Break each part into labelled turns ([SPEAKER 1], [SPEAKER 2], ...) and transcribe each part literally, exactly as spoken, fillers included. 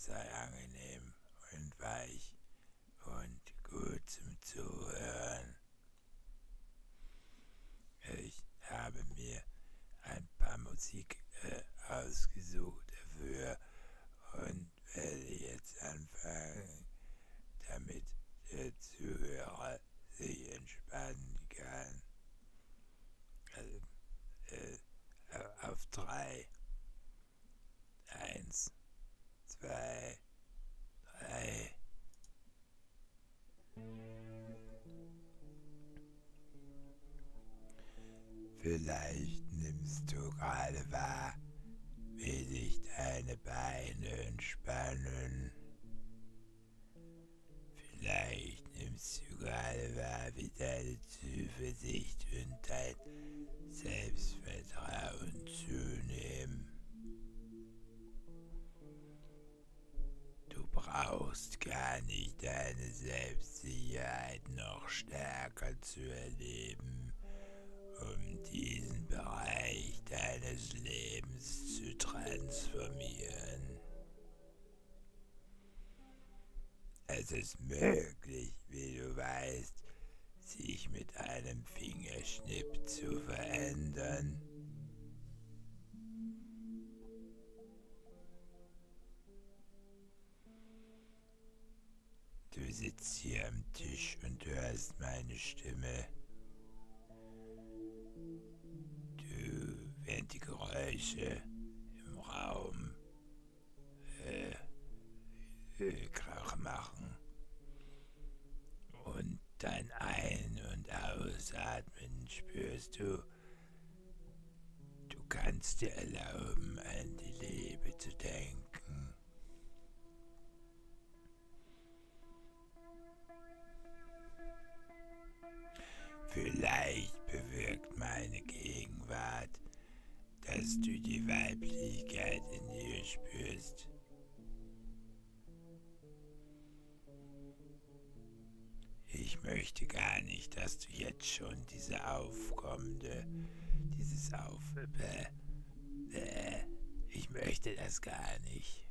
[SPEAKER 1] sei angenehm und weich und gut zum Zuhören. Ich habe mir ein paar Musik äh, ausgesucht dafür und werde jetzt anfangen, damit der Zuhörer sich entspannen kann. Also, äh, auf drei. Eins, zwei, drei. Vielleicht nimmst du gerade wahr, wie sich deine Beine entspannen. Vielleicht nimmst du gerade wahr, wie deine Zuversicht und dein Selbstvertrauen zunehmen. Du brauchst gar nicht deine Selbstsicherheit noch stärker zu erleben, um diesen Bereich deines Lebens zu transformieren. Es ist möglich, wie du weißt, sich mit einem Fingerschnipp zu verändern. Du sitzt hier am Tisch und hörst meine Stimme. Du, während die Geräusche im Raum äh, äh, Krach machen und dein Ein- und Ausatmen spürst du, du kannst dir erlauben, an die Liebe zu denken. Vielleicht bewirkt meine Gegenwart, dass du die Weiblichkeit in dir spürst. Ich möchte gar nicht, dass du jetzt schon diese aufkommende, dieses Auf... Äh, äh, ich möchte das gar nicht.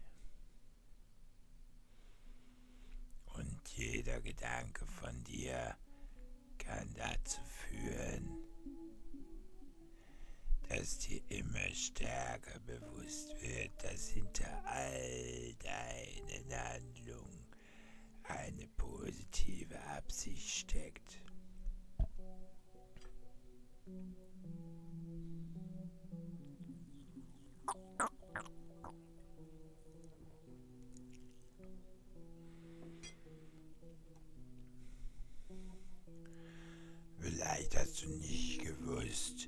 [SPEAKER 1] Und jeder Gedanke von dir kann dazu führen, dass dir immer stärker bewusst wird, dass hinter all deinen Handlungen eine positive Absicht steckt. Vielleicht hast du nicht gewusst,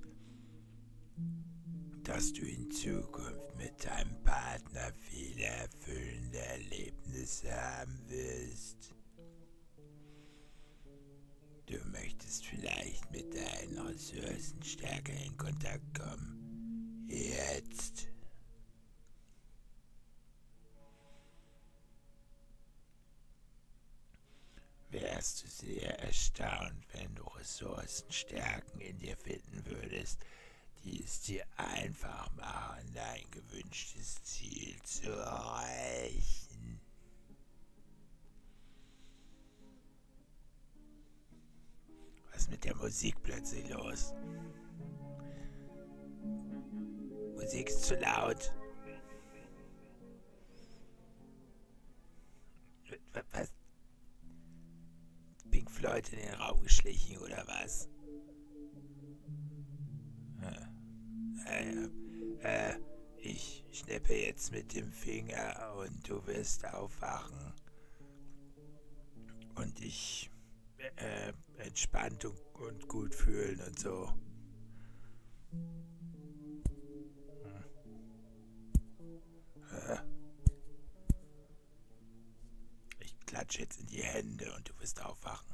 [SPEAKER 1] dass du in Zukunft mit deinem Partner viele erfüllende Erlebnisse haben wirst. Du möchtest vielleicht mit deinen Ressourcen stärker in Kontakt kommen. Jetzt. Wärst du sehr erstaunt, wenn du Ressourcenstärken in dir finden würdest, die es dir einfach machen, dein gewünschtes Ziel zu erreichen. Was ist mit der Musik plötzlich los? Musik ist zu laut. Was? Pink Floyd in den Raum geschlichen oder was? Äh, äh, ich schnippe jetzt mit dem Finger und du wirst aufwachen. Und ich äh, entspannt und, und gut fühlen und so. Hm. Äh. Ich klatsche jetzt in die Hände und du wirst aufwachen.